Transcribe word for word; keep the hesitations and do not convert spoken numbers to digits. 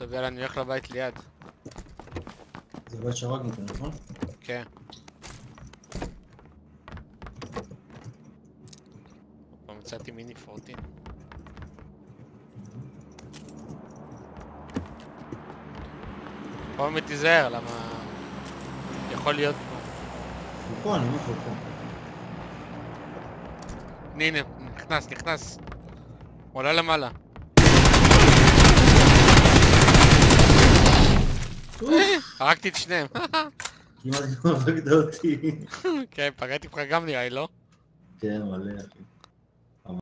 טוב, יאללה, אני הולך לבית ליד. זה בית שהרגנו אותו, נכון? כן. פעם מצאתי מיני פורטין. פה באמת תיזהר, למה... יכול להיות פה. הוא פה, אני אומר לך, הוא פה. הנה, הנה, נכנס, נכנס. הוא עולה למעלה. הרגתי את שניהם. כמעט גם הרגת אותי. כן, פגעתי לך גם נראה לי, לא? כן, מלא אחי.